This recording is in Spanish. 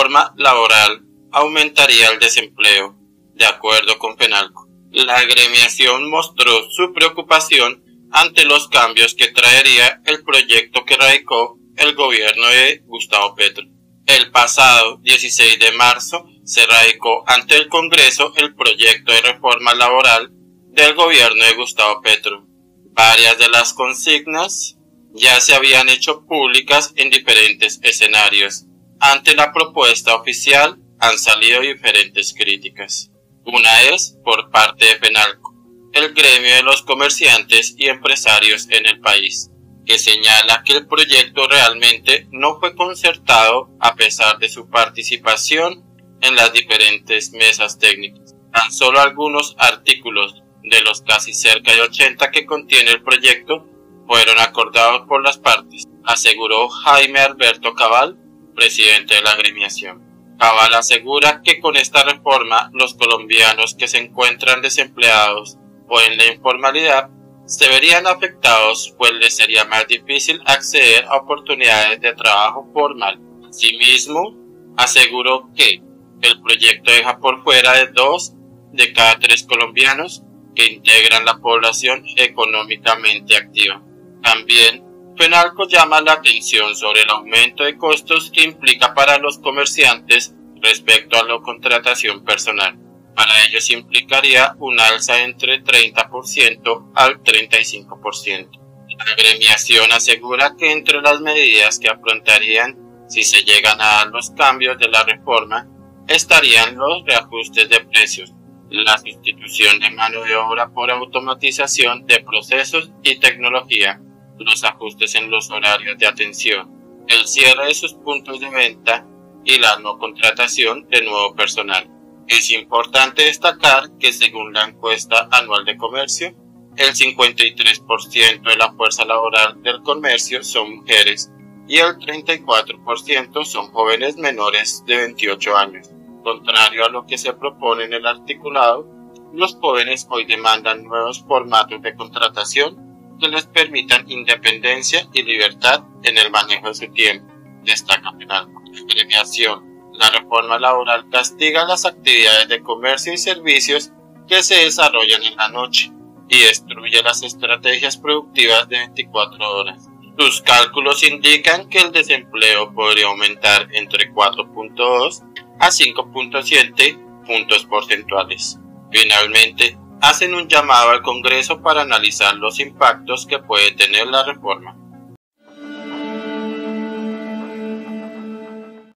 reforma laboral aumentaría el desempleo, de acuerdo con Fenalco. La agremiación mostró su preocupación ante los cambios que traería el proyecto que radicó el gobierno de Gustavo Petro. El pasado 16 de marzo se radicó ante el Congreso el proyecto de reforma laboral del gobierno de Gustavo Petro. Varias de las consignas ya se habían hecho públicas en diferentes escenarios. Ante la propuesta oficial han salido diferentes críticas. Una es por parte de Fenalco, el gremio de los comerciantes y empresarios en el país, que señala que el proyecto realmente no fue concertado a pesar de su participación en las diferentes mesas técnicas. Tan solo algunos artículos de los casi cerca de 80 que contiene el proyecto fueron acordados por las partes, aseguró Jaime Alberto Cabal, presidente de la agremiación. Cabal asegura que con esta reforma los colombianos que se encuentran desempleados o en la informalidad se verían afectados, pues les sería más difícil acceder a oportunidades de trabajo formal. Asimismo, aseguró que el proyecto deja por fuera de 2 de cada 3 colombianos que integran la población económicamente activa. También, Fenalco llama la atención sobre el aumento de costos que implica para los comerciantes respecto a la contratación personal. Para ellos implicaría un alza entre 30% al 35%. La agremiación asegura que entre las medidas que afrontarían si se llegan a dar los cambios de la reforma estarían los reajustes de precios, la sustitución de mano de obra por automatización de procesos y tecnología, los ajustes en los horarios de atención, el cierre de sus puntos de venta y la no contratación de nuevo personal. Es importante destacar que según la encuesta anual de comercio, el 53% de la fuerza laboral del comercio son mujeres y el 34% son jóvenes menores de 28 años. Contrario a lo que se propone en el articulado, los jóvenes hoy demandan nuevos formatos de contratación que les permitan independencia y libertad en el manejo de su tiempo, destaca Fenalco. La reforma laboral castiga las actividades de comercio y servicios que se desarrollan en la noche y destruye las estrategias productivas de 24 horas. Sus cálculos indican que el desempleo podría aumentar entre 4.2 a 5.7 puntos porcentuales. Finalmente, hacen un llamado al Congreso para analizar los impactos que puede tener la reforma.